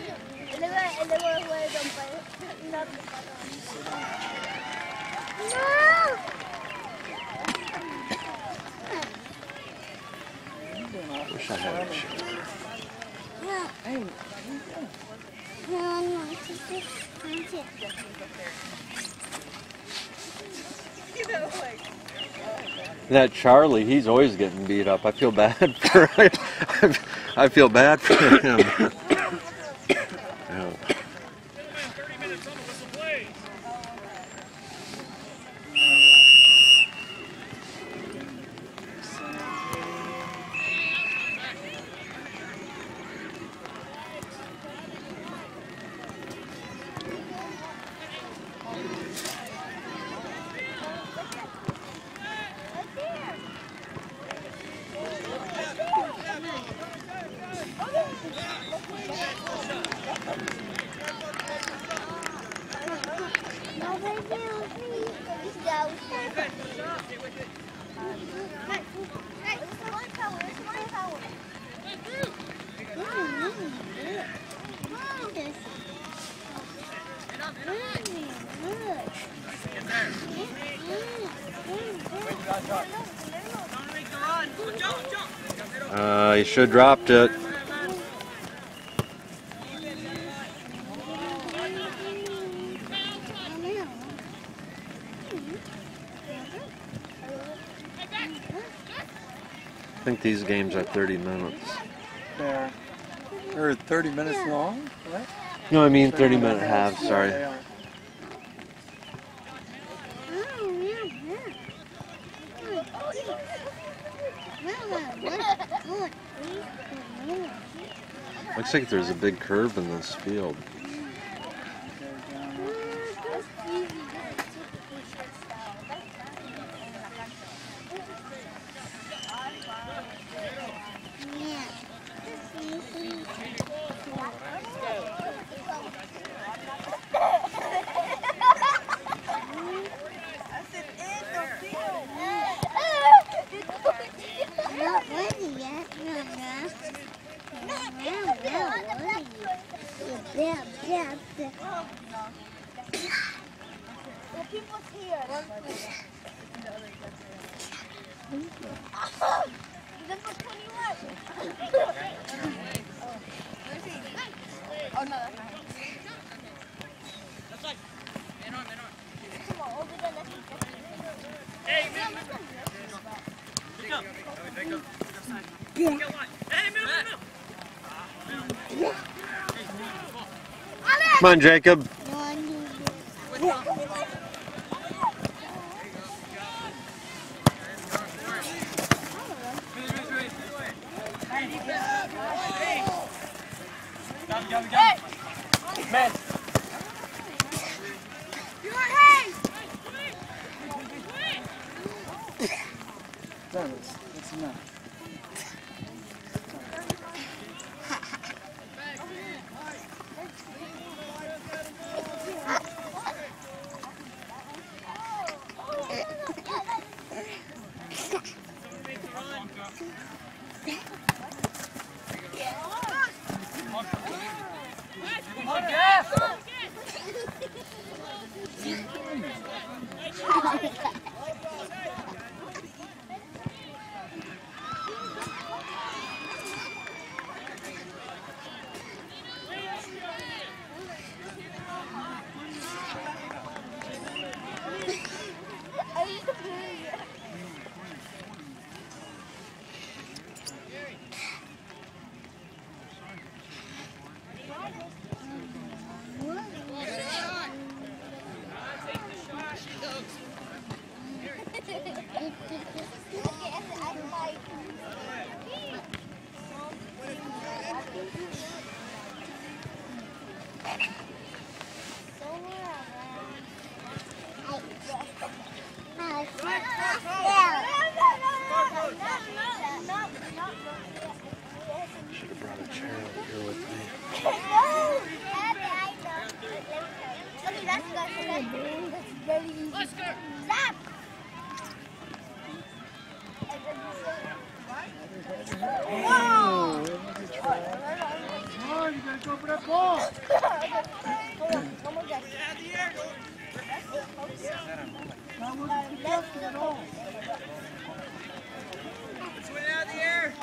Wish I had a chair. That Charlie, he's always getting beat up. I feel bad for I feel bad for him. Yeah. You should have dropped it. I think these games are 30 minutes. They're 30 minutes long? What? No, I mean 30-minute halves, sorry. Yeah, Looks like there's a big curve in this field. Come on, Jacob. Man. That's enough. Should have brought a chair up here with me. Let's go. Stop. you gotta go for that ball. Swing out of the air.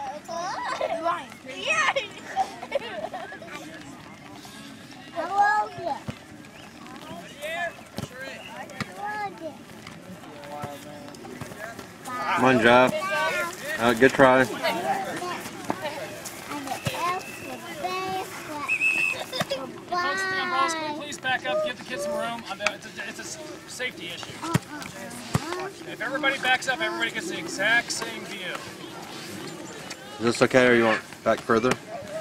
How old are you? Come on, Jeff. Good try. Folks, can we please back up, give the kids some room? It's a safety issue. If everybody backs up, everybody gets the exact same view. Is this okay, or you want back further?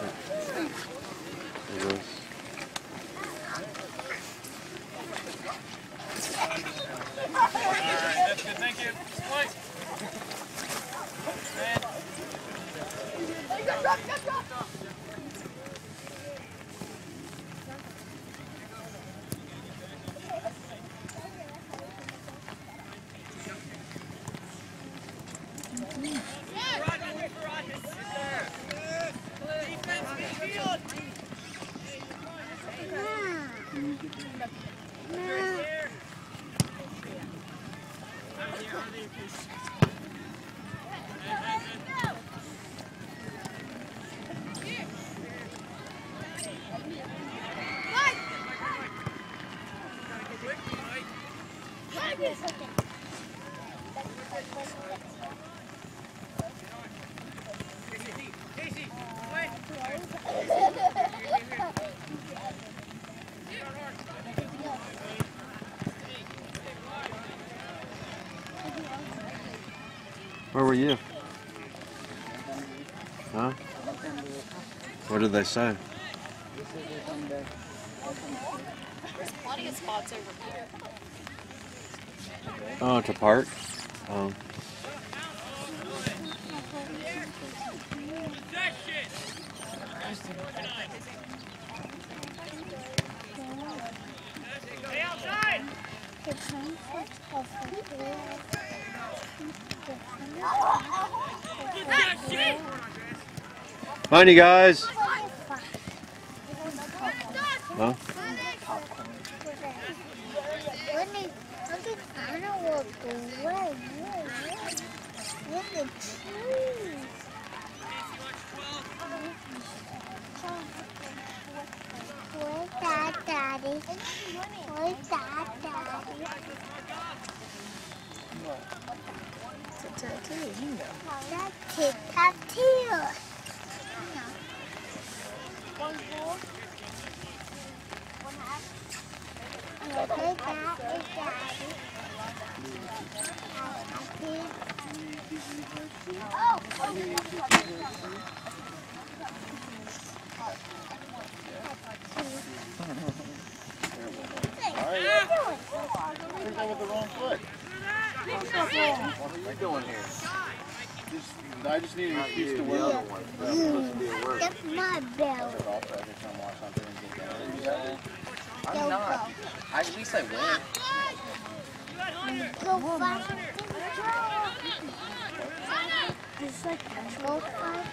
Alright, that's good, thank you. Split. Where were you? Huh? What did they say? There's plenty of spots over here. Oh, to park? Oh. Stay outside. Mind you guys. Huh? Daddy? Where's Dad, Daddy? That's tic-tac-toe. One more. One half. Where's Dad? Is Daddy? With the wrong foot. What are you doing here? I just need an excuse to wear the one. That's my belt. I'm not. At least I win. Go fast. It's like go fast.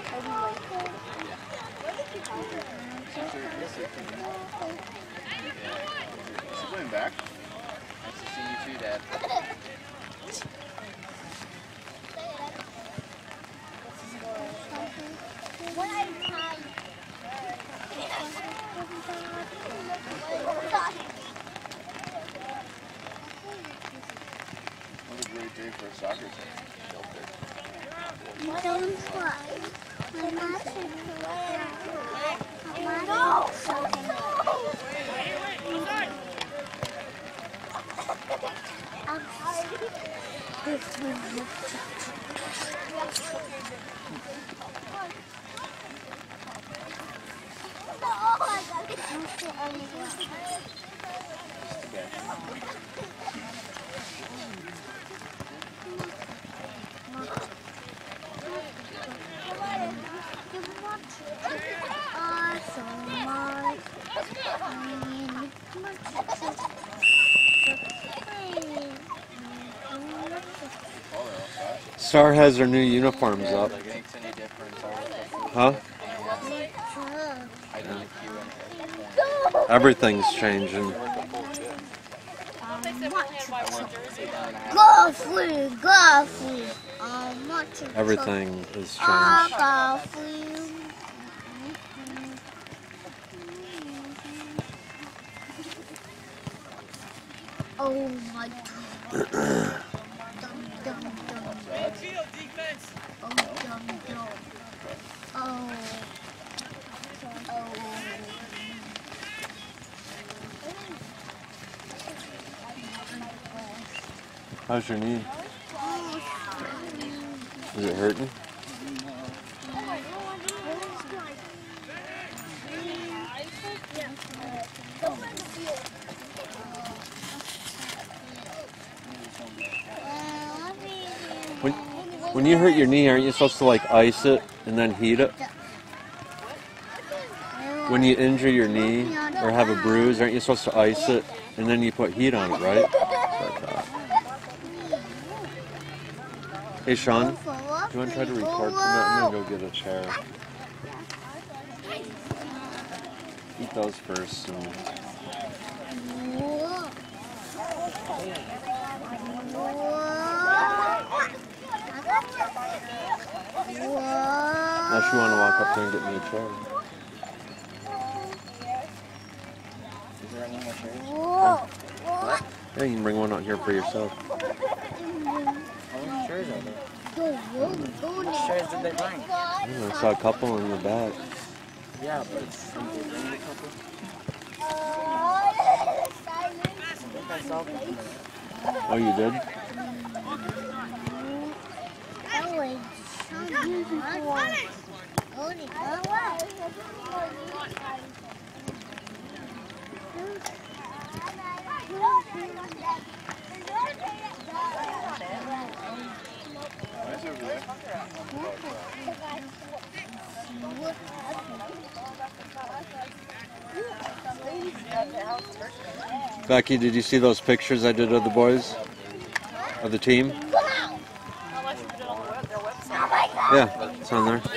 Is he going back? Nice to see you too, Dad. What a great day for a soccer team. Don't fly. I'm not Star has their new uniforms up. Makes any difference. Huh? Everything's changing. Golfing. Everything is changed. Golfing. Oh my God. Field defense. Oh, Oh. How's your knee? Is it hurting? When you hurt your knee, aren't you supposed to like ice it and then heat it? When you injure your knee or have a bruise, aren't you supposed to ice it and then you put heat on it, right? Hey Sean, do you want to try to record from that? I'm going to go get a chair. Eat those first. And... Unless you want to walk up there and get me a chair. Is there any more chairs? Yeah, you can bring one out here for yourself. How many chairs are there? Which chairs did they bring? I saw a couple in the back. Yeah, but did they bring a couple? I think I saw them. Oh, you did? Becky, did you see those pictures I did of the boys? Of the team? Yeah, it's on there.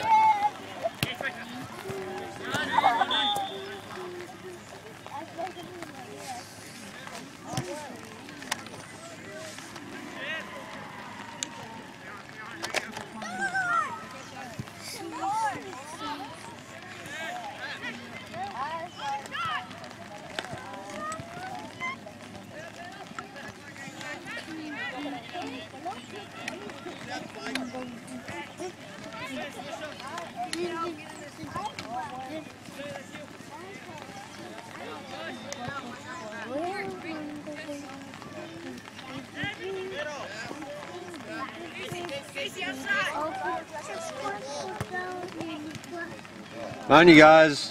Come on, you guys.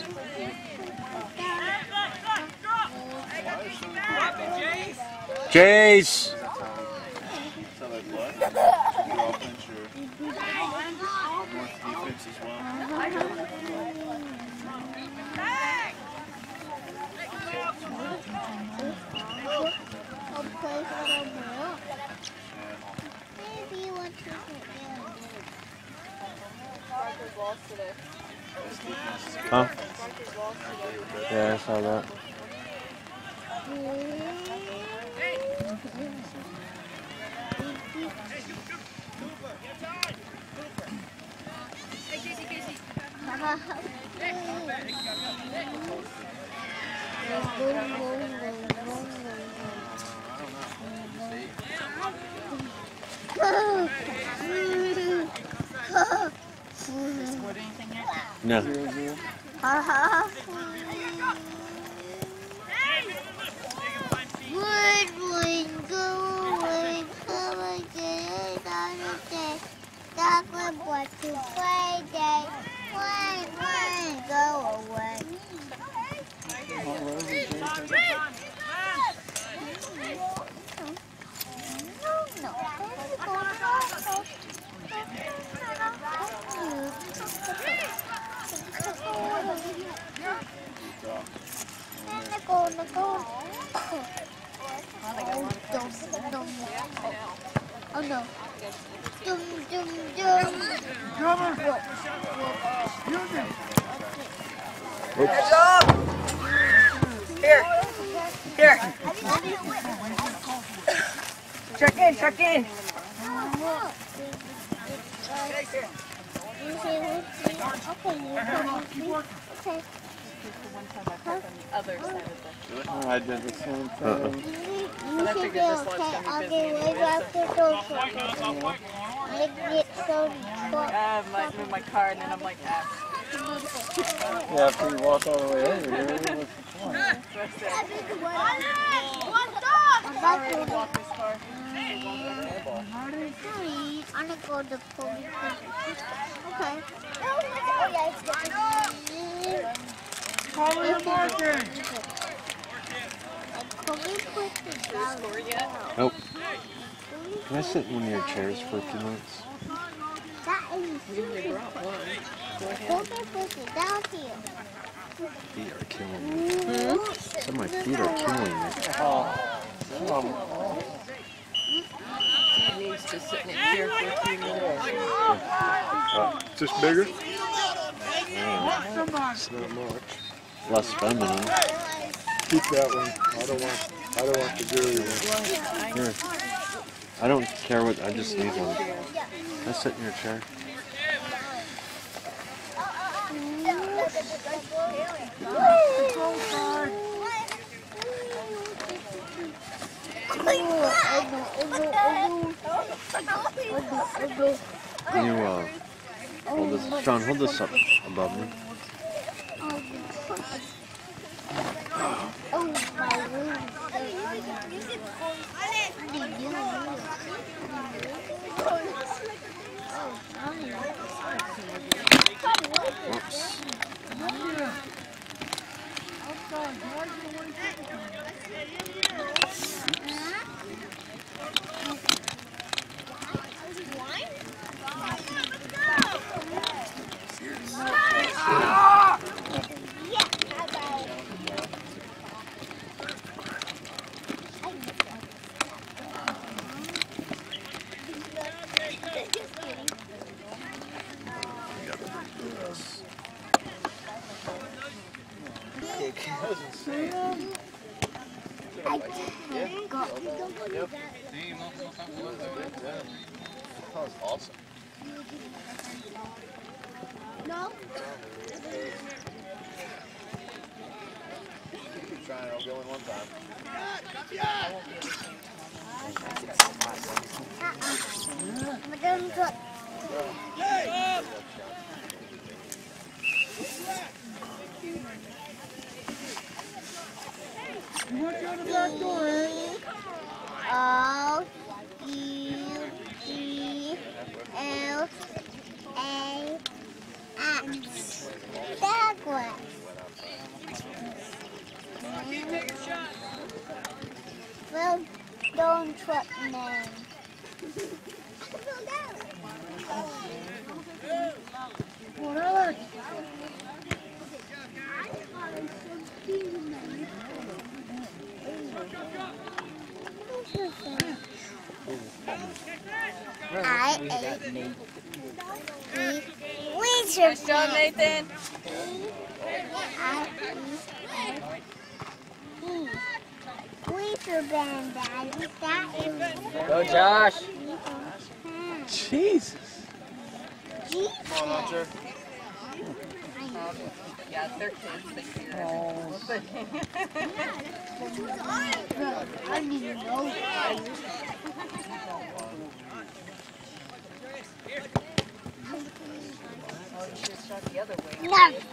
Jace. Huh? Yeah, I saw that. No. Oh no. Dum dum dum. Heads up! Here. Here. Check in, check in. Okay. Other side of I did the same thing. You should be okay. I'll get way back to those. I get so I might move my car and then I'm like, ah. Yeah, after you walk all the way over here, what's the point? I'm gonna go to police. Okay. Call your marking. Nope. Can I sit in one of your chairs for a few minutes? That is down here. Feet are killing me. Some of my feet are killing me. He needs to sit in here for a few minutes. Is this bigger? It's not much. Less feminine. Keep that one. I don't want the girly one. Here. I don't care what. I just need one. Can I sit in your chair? Can you hold this, Sean? Hold this up above me. Whoops. That was awesome. No. Keep trying, I'll go in one time. Madam Cook. O-U-E-L-A-X. Backwards. Well, don't trust me. Nice job, Nathan. Go, Josh. Jesus. Jesus. Come on, Hunter. Yeah, they're kids. They figure it out. I didn't even know that. Oh, you should have shot the other way. No.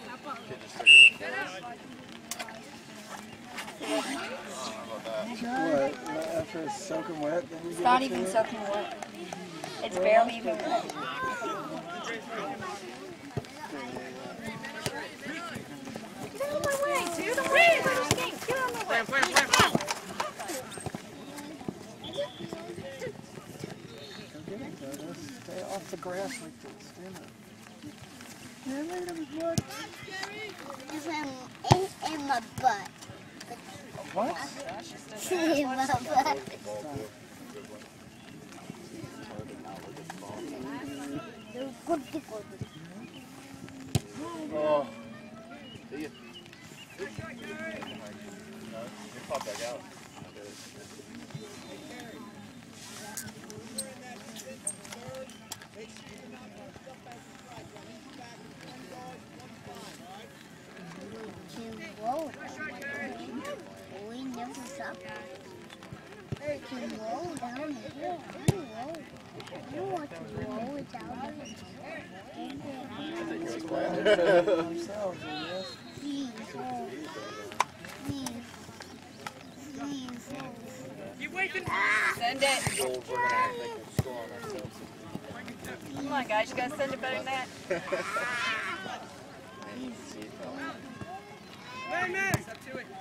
What? After it's soaking wet, then you It's get not it even to it? soaking wet. It's barely even wet. Get out of my way, dude. I'm waiting for this game. Get out of my way. Stay off the grass like this. Stand up. In my butt. What? In my butt. Oh. See ya. Pop back out. Whoa. We never stop. Can roll down here. You want to roll down You waiting? Send it. Come on, guys. You gotta send it better than that. Wait a minute. Step to it.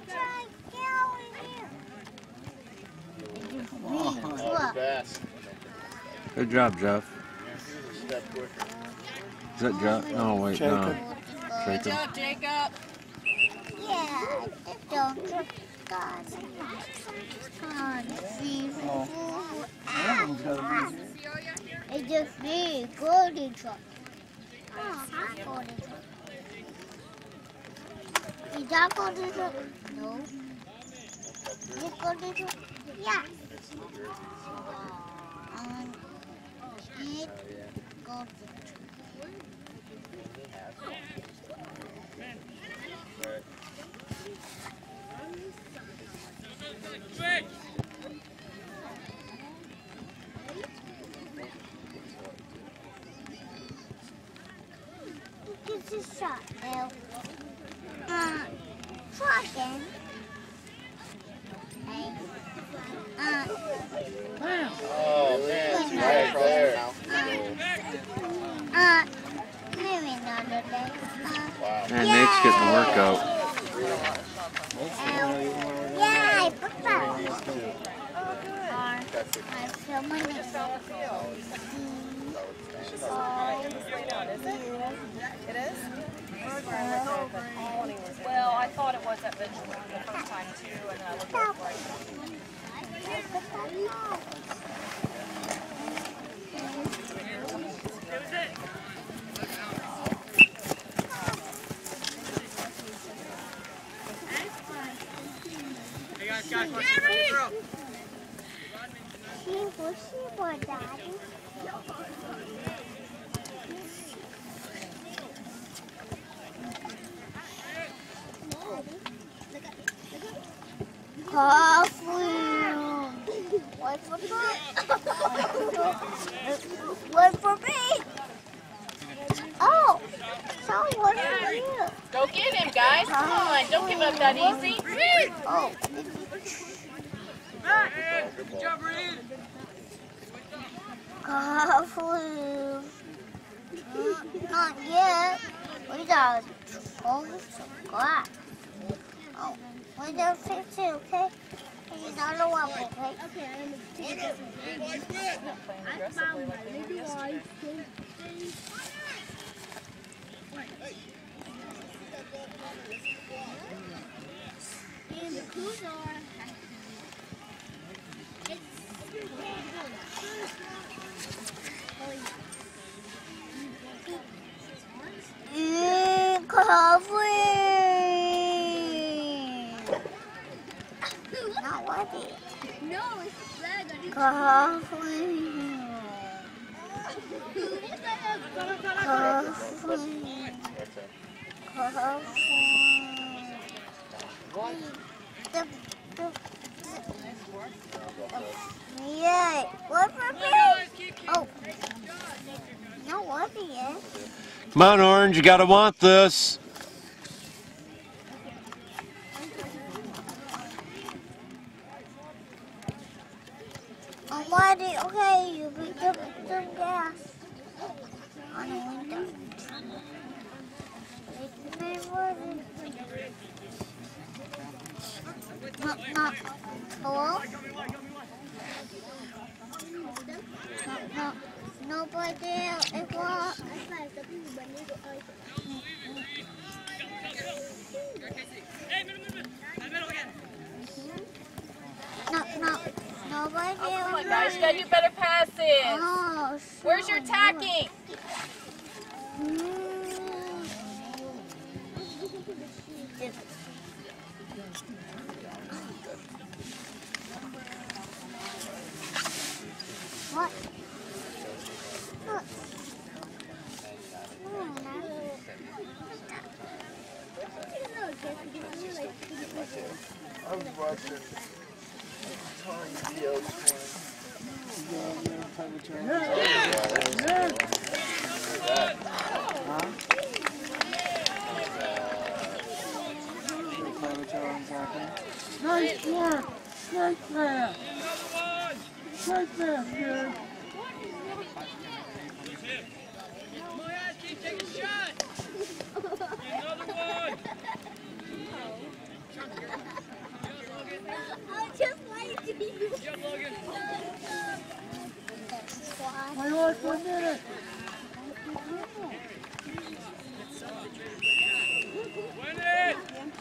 Fast. Good job, Jeff. Step quicker. Is that Jeff? Oh, wait, no. Good Jacob. job, Jacob. Yeah, don't it's just me, golden truck. Oh, not golden truck. Is that golden truck? No. Is it golden truck? Yeah. It golden truck. Wait. This is shot now. Trucking. Oh man, it's right there. Maybe another day. Wow. Man, Nate's getting the workout. Yeah, I put that. That's it. I feel my neck. It is? Well, I thought it was at Benjamin the first time too, and then I looked at it right. Hey guys, got a question for the girl. She was Daddy. Wait for me. Wait for me. Oh, so what are you? Go get him, guys. Come on. Don't give up that easy. Oh. Good job, Reed. Not yet. We got all this glass. Oh, we don't fix it, okay? You don't know what, okay? Okay, I'm going to I found my little ice cream. And the clues are... Not worth it. No, it's flag. Yeah, what for me? Oh, not worth it yet. Come on, Orange, you gotta want this. I'm ready. Okay, you picked up some gas on the window. Hello? No, nobody else. It was. Hey, middle again. No, nobody else. Come on, guys. You gotta do better passes. Oh, Where's your tacking? Just what? Look. I was watching Tony video this morning. Nice work! Right there! Right there, dude! Take a shot! Another one! Just like you. Jump, Logan! Play hard for a minute! Win it!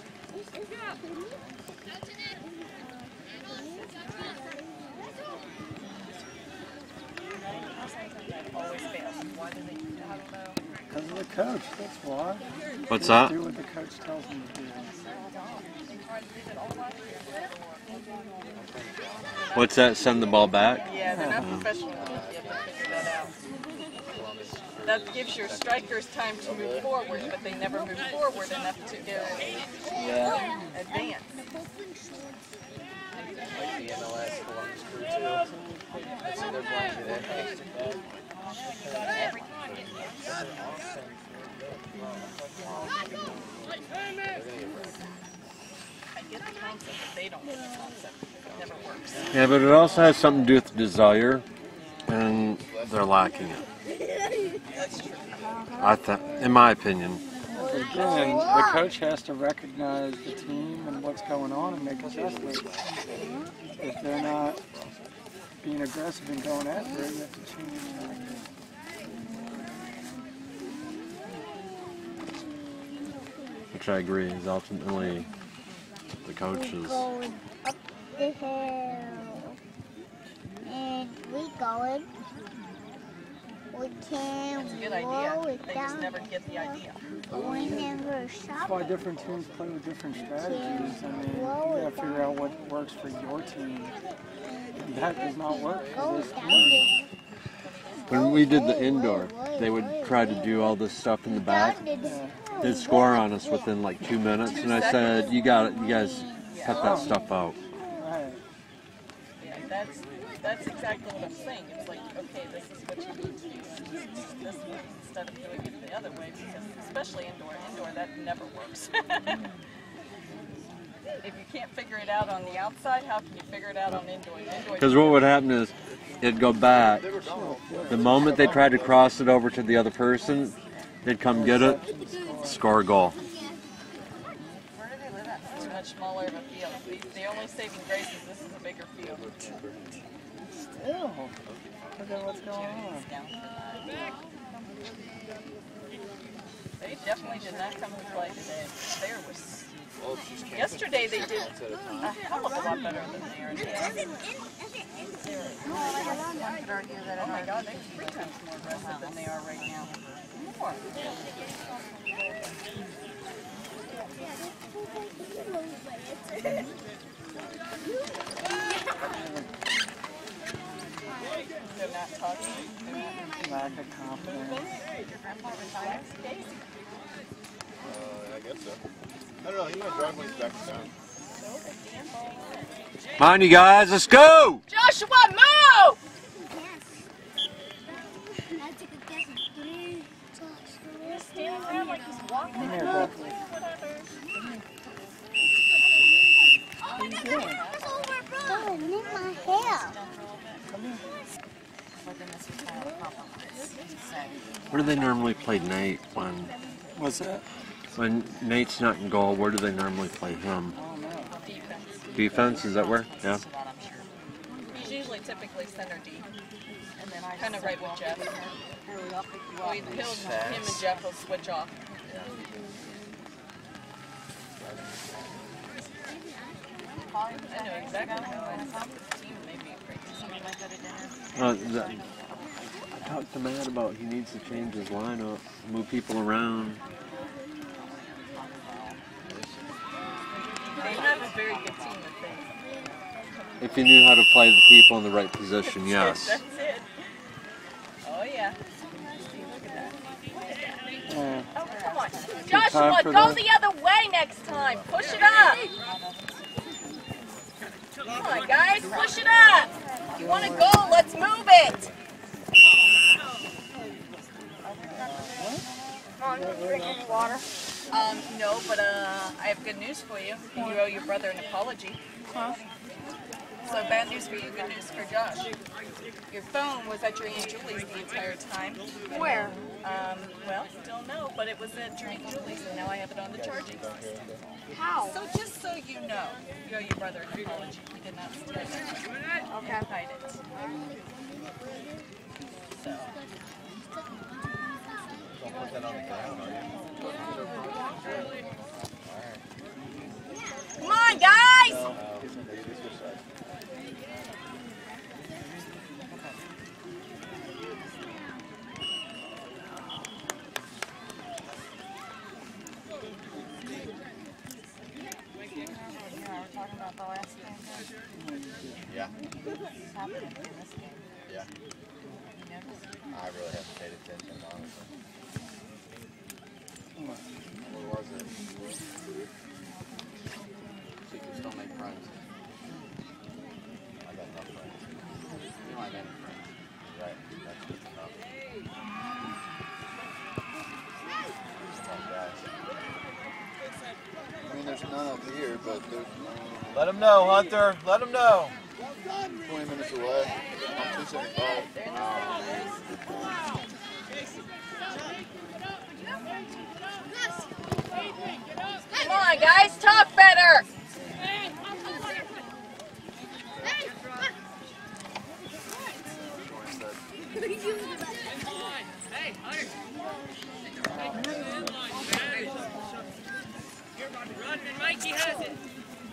Because of the coach, that's why. What's that? Do what the coach tells them to do. What's that? Send the ball back? Yeah, they're not professional enough yet to figure that out. That gives your strikers time to move forward, but they never move forward enough to go advance. Like the MLS Columbus Crew too. That's what they're playing today. I get the concept, but they don't get the concept. It never works. Yeah, but it also has something to do with desire, and they're lacking it. That's true. In my opinion. Again, the coach has to recognize the team and what's going on and make adjustments. If they're not being aggressive and going after it, you have to change it. Which I agree is ultimately the coaches. Going up the hill. And we going. We can It's a good roll idea. it They down. just never get the idea. We never That's stop. why different teams play with different strategies. I mean, you gotta figure out what works for your team. That does not work for Go this down team. it. When we did the indoor, they would try to do all this stuff in the back. They'd score on us within like 2 minutes, and I said, "You got it. You guys cut that stuff out." Right. Yeah, that's exactly what I'm saying. It's like, okay, this is what you need to do this way instead of doing it the other way, because especially indoor, that never works. If you can't figure it out on the outside, how can you figure it out on indoor? Because what would happen is, it'd go back. The moment they tried to cross it over to the other person, they'd come get it, score a goal. Where do they live at? It's much smaller of a field. The only saving grace is this is a bigger field. Still, look at what's going on. They definitely did not come to play today. There was. Yesterday they did a hell of a lot better than they are today. Oh my God, they're 3 times more aggressive than they are right now. More. They're not talking. Lack of confidence. Your grandpa retired? I guess so. I don't know, he might drive when he's back in town. Come on, you guys, let's go! Joshua, move! He's standing around like he's walking. Come here, Beth. What are you doing? Oh, need my hair. Where do they normally play Nate when What's that? Nate's not in goal? Where do they normally play him? Oh no. Defense, is that where? Yeah. He's usually typically center D. Kind of right with Jeff. Well, him and Jeff will switch off. I know exactly how I thought the team made me crazy. Somebody might go to dinner. I talked to Matt about he needs to change his lineup, move people around. have a very good team of things. If you knew how to play the people in the right position, yes. That's it. Oh yeah. See, look at that. Yeah. Oh, come on. Time Joshua, for go the- the other way next time. Push it up. Come on, guys, push it up. You want to go? Let's move it. Mom, you drink any water? No, but I have good news for you. You owe your brother an apology. Huh? So bad news for you, good news for Josh. Your phone was at your Aunt Julie's the entire time. Where? Well, still no, but it was at your Aunt Julie's, and now I have it on the charging list. How? So just so you know, you owe your brother an apology. He did not steal it. Okay. Hide it. So. Don't put that on the ground, are you? Come on, guys! Yeah. Yeah. I really haven't paid attention, honestly. What was it? So you can still make friends. I got no friends. You don't have any friends. Right. That's good enough. Oh, guys. I mean, there's none up here, but there's Let him know, Hunter. Let him know. 20 minutes away. I'm 275. Come on, guys, talk better! Mikey has it.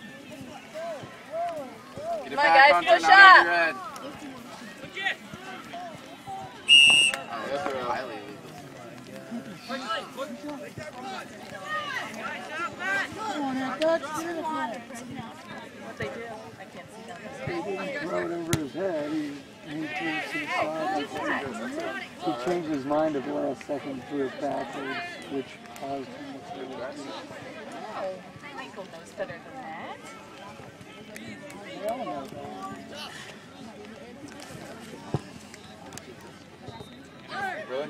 Come on, guys, push up! What they do? I can't see them. He threw it over his head. He couldn't see slide. He changed his mind at the last second, threw it backwards, which caused him to throw it. Oh, Michael knows better than that. We all know that. Really?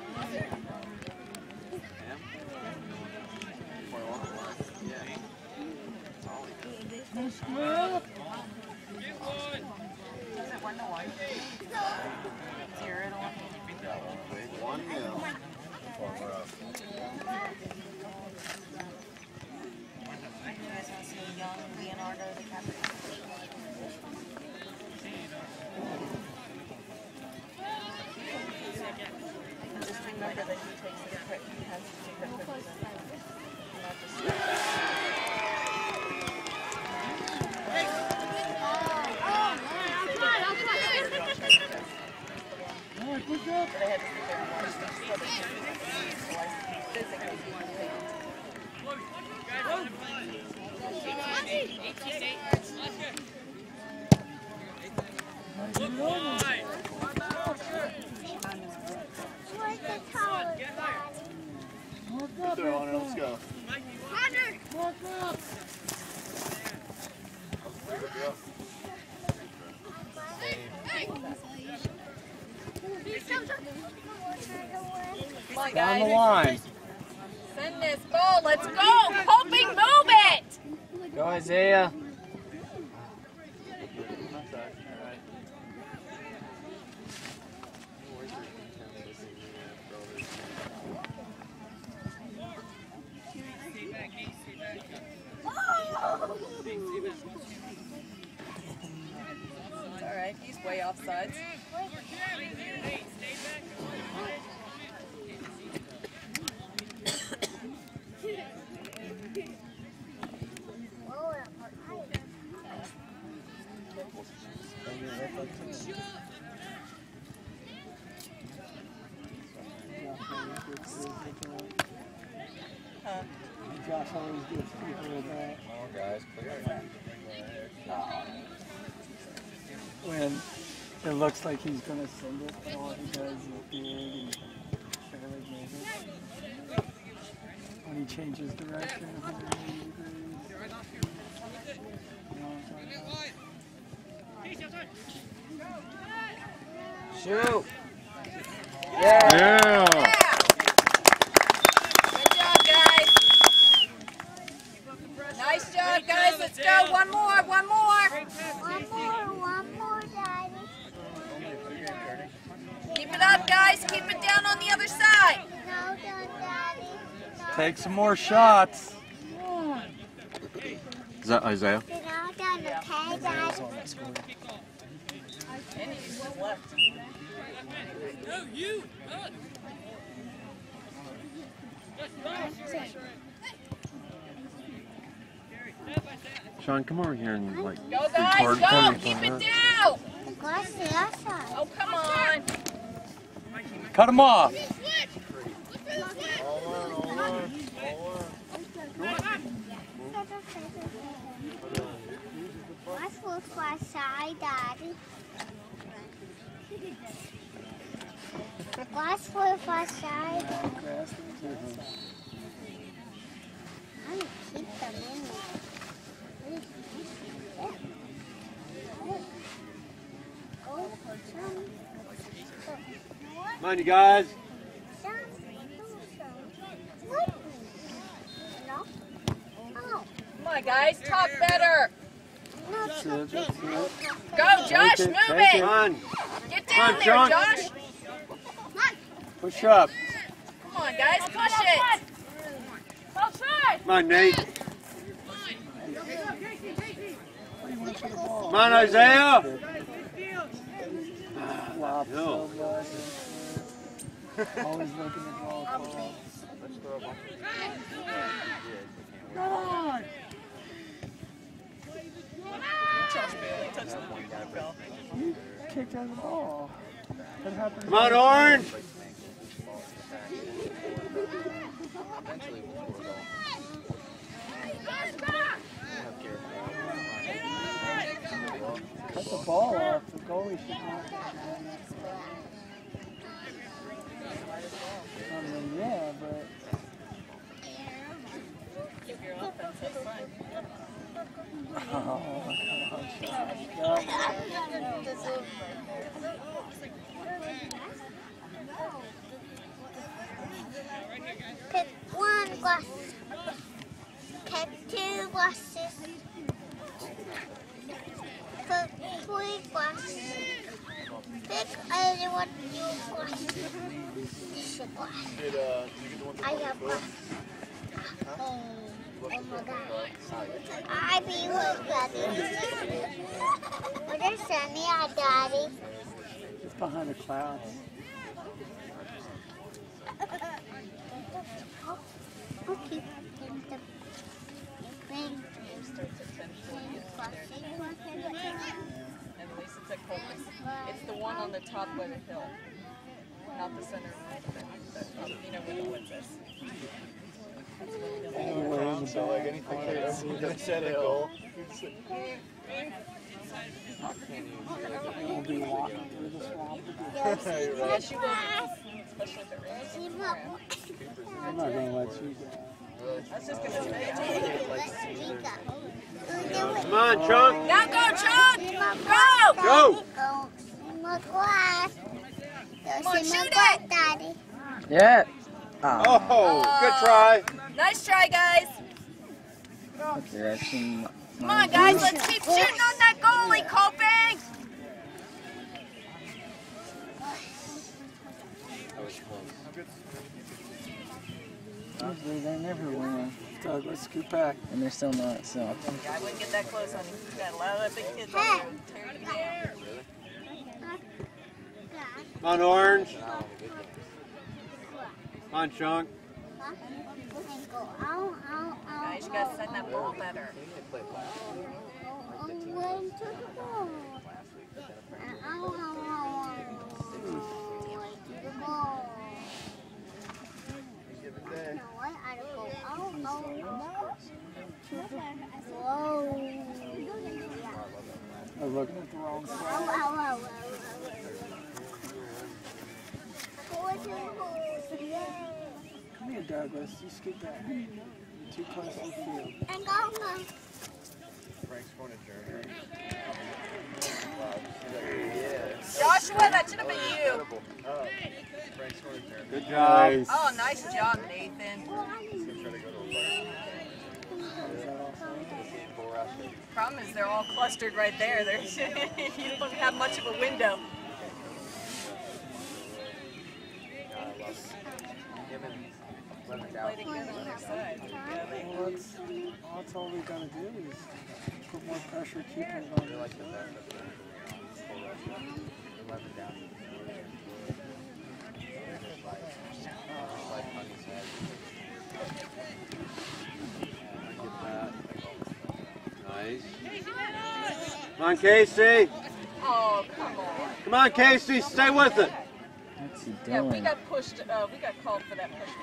Just remember that he takes the credit. He has to take the credit. Not just but I had to sit there and watch them so that physically he can take it. Get there, Hunter. Let's go. Come on, Down the guys. line. Send this ball. Let's go. Kolping, move it. Go, Isaiah. All right, he's way offsides. Huh? Josh always gets people with that. Come on, guys. Clear it. And it looks like he's going to send it, but all he does is big and barely move it. When he changes direction, 180 degrees. Shoot! Yeah! Good job, guys. Nice job, guys. Let's go. One more, one more. One more, Daddy. Keep it up, guys. Keep it down on the other side. No, Daddy. Take some more shots. Is that Isaiah? Get out on the pad, Daddy. And he's just left. No, you! Sean, come over here and like Go, guys. record Go. for me Keep for a it minute. down. What's the outside? Oh, come on. Cut him off. What's with my side, Daddy? What's with my side? I'm going to keep them in there. Go for some. Come on, you guys. No? Oh. Come on, guys. Talk better. That's it, that's it. Go, Josh. Move take it. Come on. Get Come on, down there, Sean. Josh. Push up. Come on, guys. Push it. Come on, Nate. Come on, Isaiah. Flop No. so much. Always looking to draw a ball. Come on! Josh barely touched the ball. You kicked out the ball. That happened. Come on, Orange. Eventually we'll score a goal. Cut the ball off. The goalie should not. I mean, yeah, but. Keep your offense up front. Oh, Pick one glass. Pick two glasses. Pick three glasses. Pick any one you glass. This is a glass. Did you get the one I have glass. Oh my god. I be with Daddy. Where's Sunny at, Daddy? it's behind a cloud. Okay. Starts at 10:40. And at least it's at Kolping. It's the one on the top by the hill. Not the center of the you know where the woods is. That's where the hill is. So like anything that set a goal. We'll be walking through the swamp. Yes, you will. Especially if it rains. I'm not going to let you go. I was just going to say, Come on, Chunk. Now go, Chuck. Go. Go. My glass. Come on, shoot it. Daddy. Yeah. Oh, good try. Nice try, guys. What direction? Come on, guys. Let's keep shooting on that goalie, Kolping. Usually they never win. Doug, let's scoot back. And they're still not, so. I wouldn't get that close on you. You got a lot of big kids on there. Tear it down. Come on, Orange. Come on, Chunk. Guys, you got to send that ball better. I'm looking at the wrong side. Come here, Douglas. You scoot back. You're too close to the field. Frank's going to Germany. Joshua, that should have been you. Frank's going to Germany. Good job. Oh, nice job, Nathan. He's going to try to go to a Problem is they're all clustered right there. There's you don't have much of a window. Played again on their side. Yeah, Well, that's all we got to do is put more pressure, keep it on. Nice. Come on, Casey. Oh, come on. Come on, Casey. Stay with it. What's he Yeah, doing? we got pushed. We got called for that push.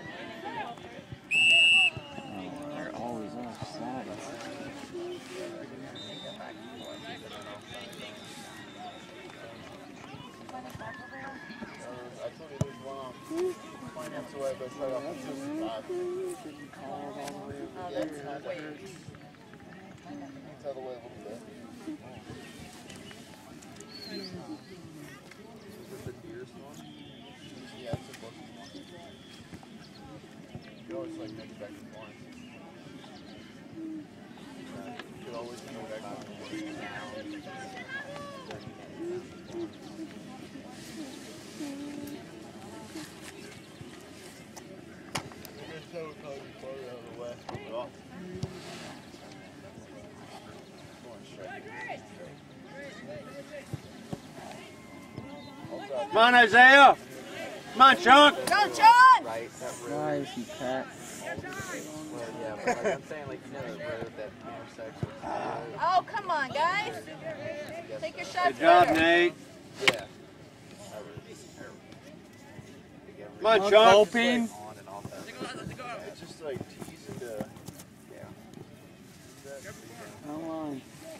Oh, they're always offside. I told you there's one on finance away, but it's right off the 65. Getting called all the way over Oh, there. that's way. It's out of the way a little bit. Is it the dearest one? Yeah, it's the closest one. You always like next back to Florence. You could always go back to Florence. That would probably be farther out of the west, but off. Come on, Isaiah. Come on, Chunk. Go, John! Right, that road. Why is he cut? Well, yeah, but like I'm saying, like, you know, the road that intersects with the road. Oh, come on, guys. Take your shots. Good job, later. Nate. Yeah. That road is terrible. Come on, Chunk. On and off that. It's just like teasing to. Yeah. Come on.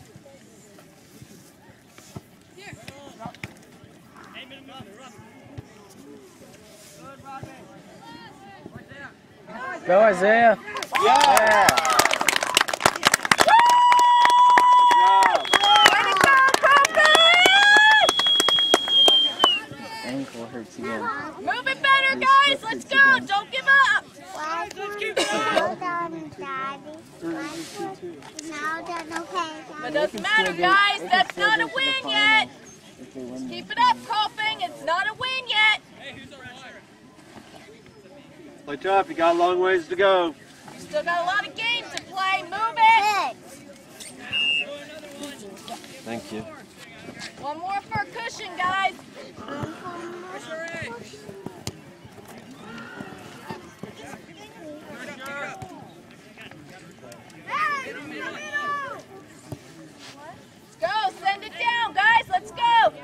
Go, Isaiah. Yeah. Way to go, Kolping! Ankle hurts again. Move it better, guys. Let's go. Don't give up. Well done, Daddy. Now done, okay. But it doesn't matter, guys. That's not a win yet. If they win, Keep it up, Kolping. It's not a win yet. Play tough. You got a long ways to go. You still got a lot of games to play. Move it. Thank you. One more for a cushion, guys. Let's go. Send it down, guys. Let's go.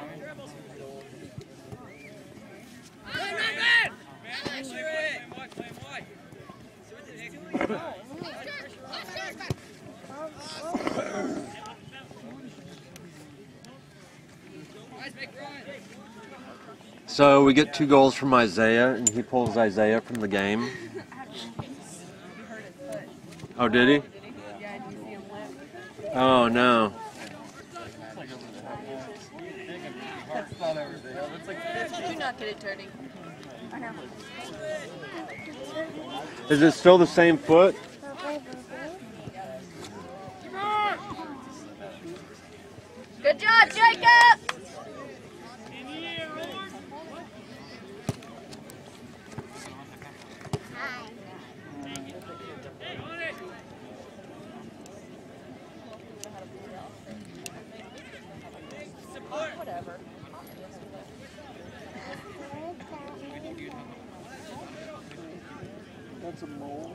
So we get 2 goals from Isaiah, and he pulls Isaiah from the game. Oh, did he? Oh, no. Do not get it dirty. Is it still the same foot? Good job, Jacob. Whatever. That's a mole.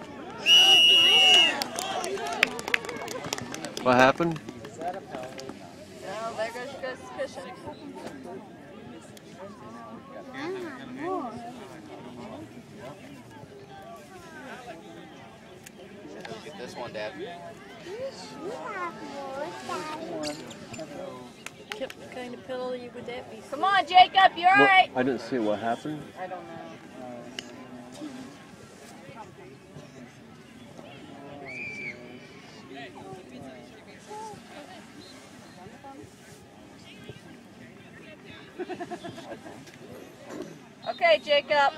What happened? Oh, there goes your cushion. This one, Dad. What kind of pillow would that be? Come on, Jacob, you all right? I didn't see what happened. I don't know. Okay, Jacob.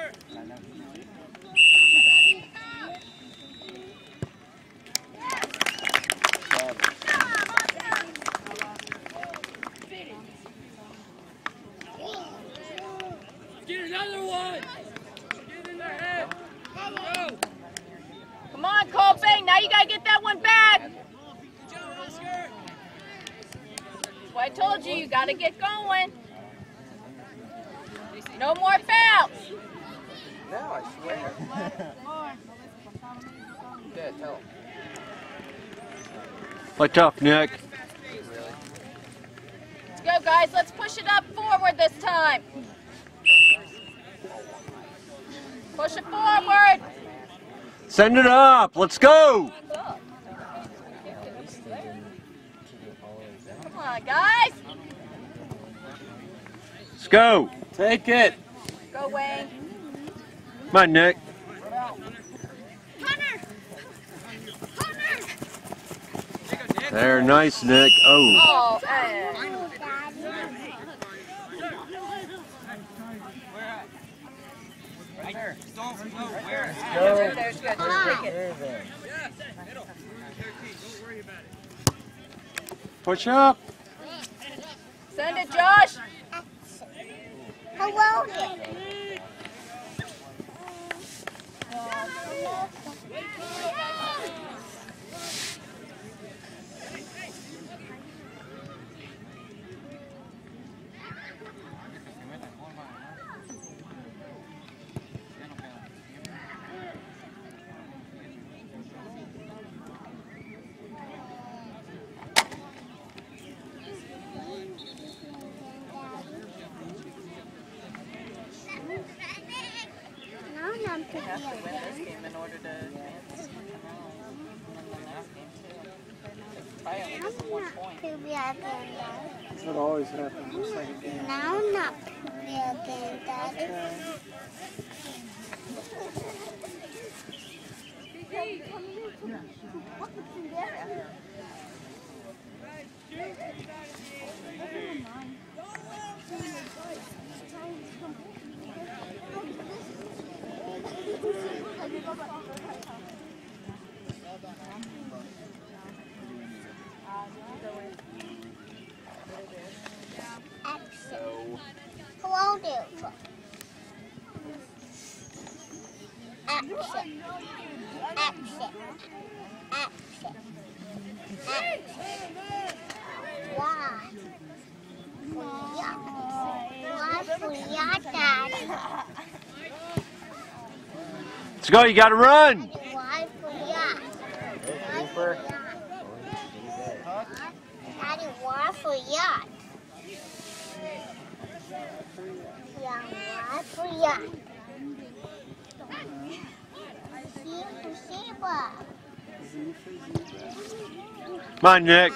Get another one! Get in their head! Go! Come on, Kolping. Now you gotta get that one back. Good job, Oscar! That's why I told you, you gotta get going. No more fouls. No, I swear. Dad, tell him. Play tough, Nick. Let's go, guys. Let's push it up forward this time. Push it forward. Send it up. Let's go. Come on, guys. Let's go. Take it. Go, Wayne. Come on, Nick. There, nice, Nick. Oh. Oh, Right there. Don't go. Where? There's good. Just take it. Don't worry about it. Push up. Send it, Josh. Hello. You have to win this game in order to advance. And then the next game, too. Probably only just 1 point. That's what always happens in the second game. Now not again, Daddy. Hello, dude. Action. Action. Action. Action. Why? Why, Daddy? Let's go. You got to run. Why, Daddy, why for yacht? Yeah, why for yacht? Come on, Nick.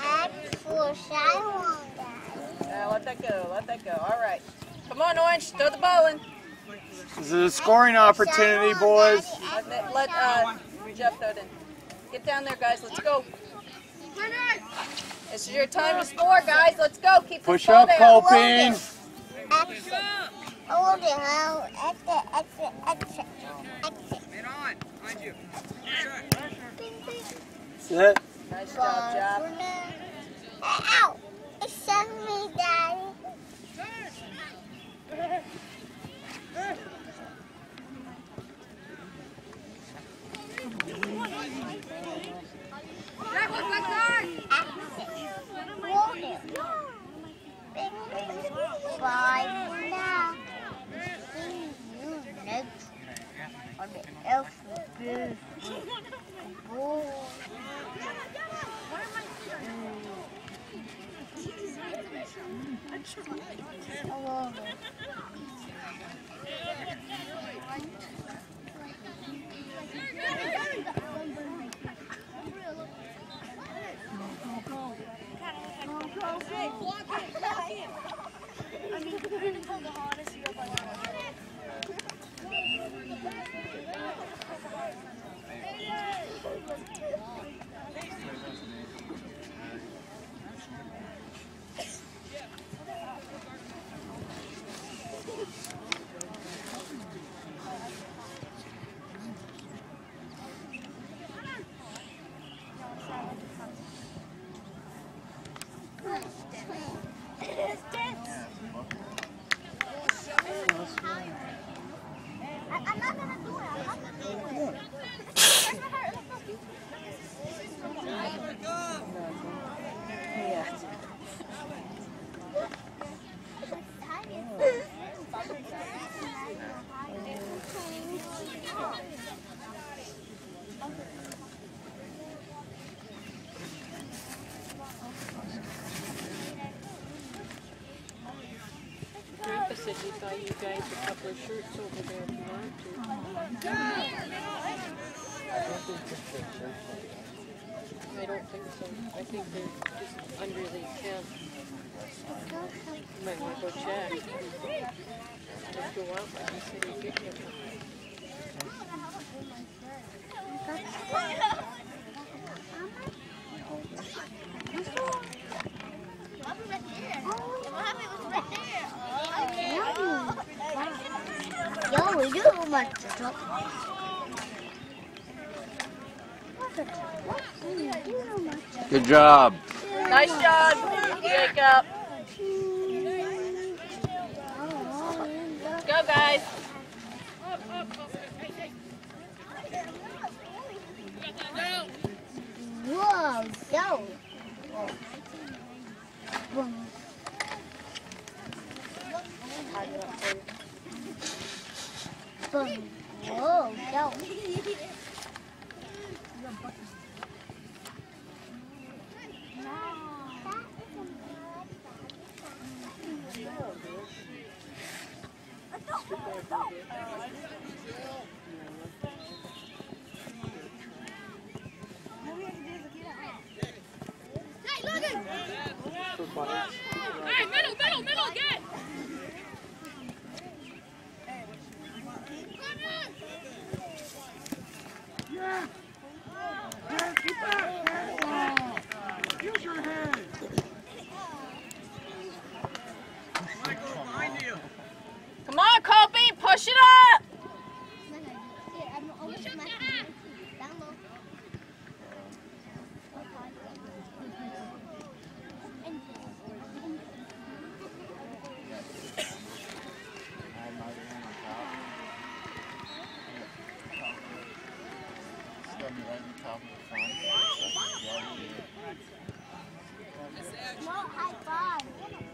Yeah, let that go. Let that go. All right. Come on, Orange. Throw the ball in. This is a scoring opportunity, boys. Let Jeff throw it in. Get down there, guys. Let's go. This is your time to score, guys. Let's go. Keep Push this ball up, there. Kolping. Man on. Behind you. Sit. Nice job, Jeff. Ow! It sent me, Daddy. Bye now. See you next on the alphabet. Grandpa said he'd buy you guys a couple of shirts over there if you wanted to. I don't think so. I think they're just under the tent. You might want to go check. Just go out there and see if you can. Yo, we do much stuff. Good job. Nice job, Jacob. Go, guys. Whoa, yo. Boom. Boom. Whoa, yo. Hey, middle, get! Use your head. Come on, Kolping, push it up. High five.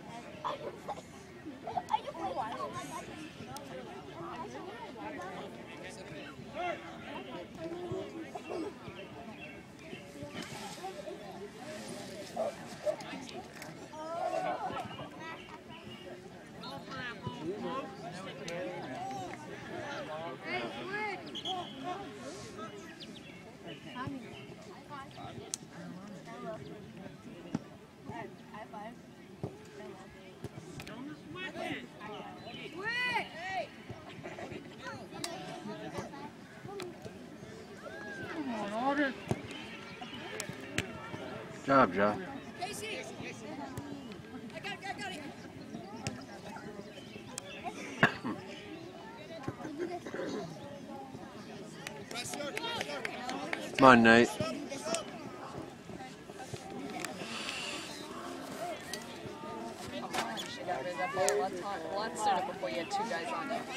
Good job, Joe. Come on, Nate. Let's start it before you had two guys on there.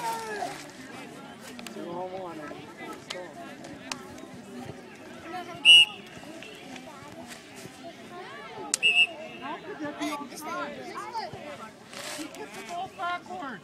He put the ball backwards.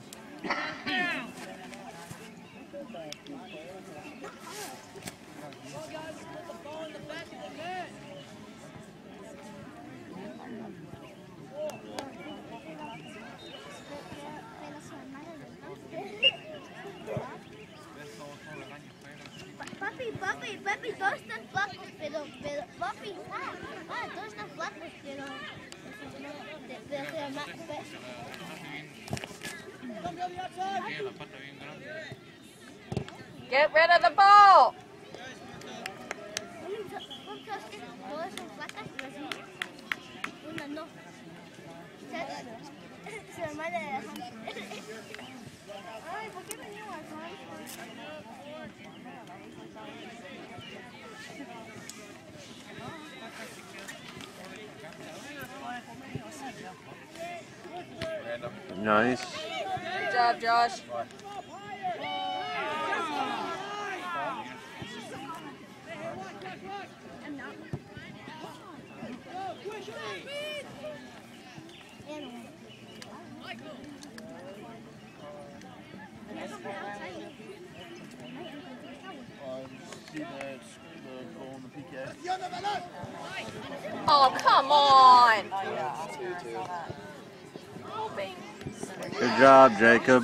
Papi, todos están flacos, pero, papi, todos están flacos, pero Get rid of the ball. Nice. Good job, Josh. See the goal in the PK? Oh, come on. Good job, Jacob.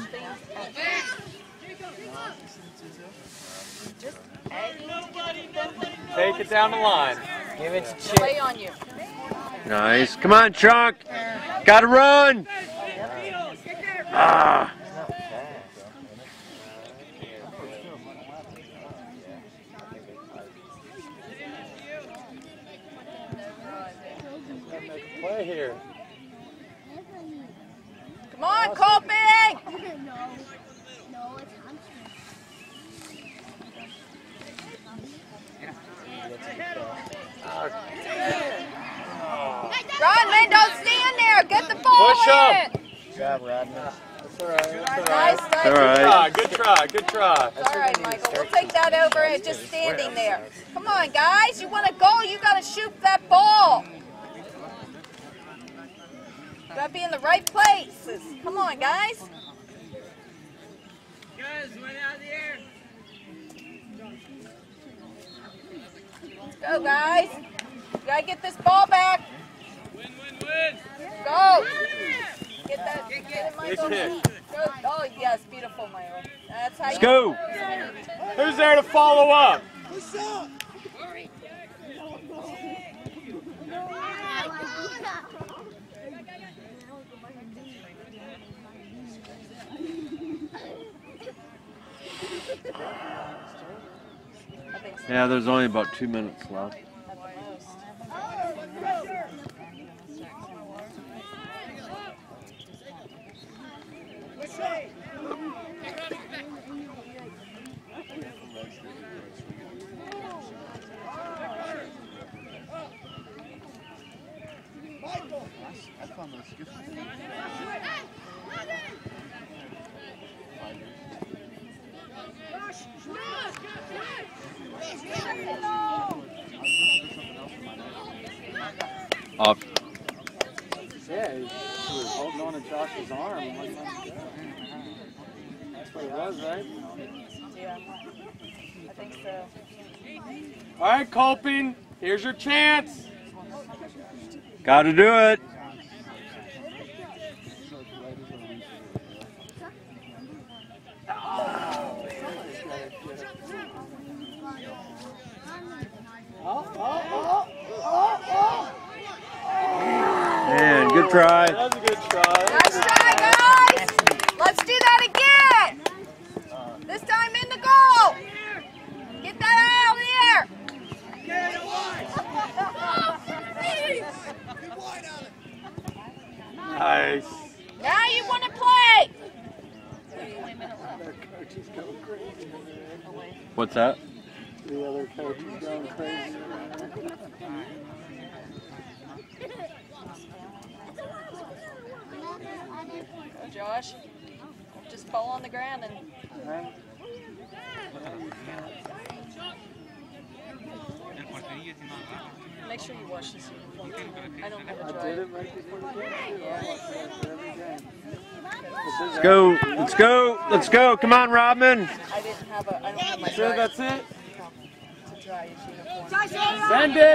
Take it down the line. Give it to Chip. Play on you. Nice. Come on, Chunk. Gotta run. Ah. Play here. Come on, Kolping! Rodman, don't stand there. Get the ball Push in. up. Good job, Rodman. That's all right. Nice, All right. Good try. Good try. All right, Michael. We'll take that over and just standing there. Come on, guys. You want to go? You got to shoot that ball. You got to be in the right places. Come on, guys. Guys, went out there. Let's go, guys. You got to get this ball back. Win, win, win. Go. Get that. Get it, Michael. Good Go. Oh, yes. Beautiful, Michael. That's how Let's you go. Who's there to follow up? Yeah, there's only about 2 minutes left. Off. Yeah, he was holding on to Josh's arm. That's what it was, right? Yeah, I think so. All right, Kolping, here's your chance. Got to do it. Man, good try. That was a good try. Nice try, guys. Let's do that again. This time in the goal. Get that out of here. Nice. Now you want to play. What's that? The other coach is going crazy. Go, Josh. Just fall on the ground and make sure you wash this uniform. I don't have a I dry. did it right before the game. I watched that for every game. Let's go. Let's go. Let's go. Come on, Rodman. I don't have my Sure, dry that's it? to dry his uniform. Send it.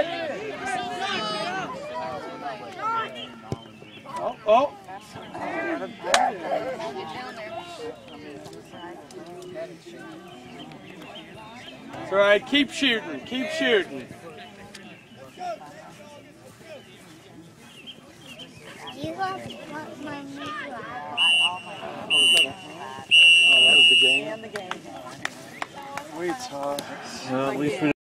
Oh. It's all right. Keep shooting. Keep shooting. You got what my new Oh, that was the game? And the game. We talk. Well, at least we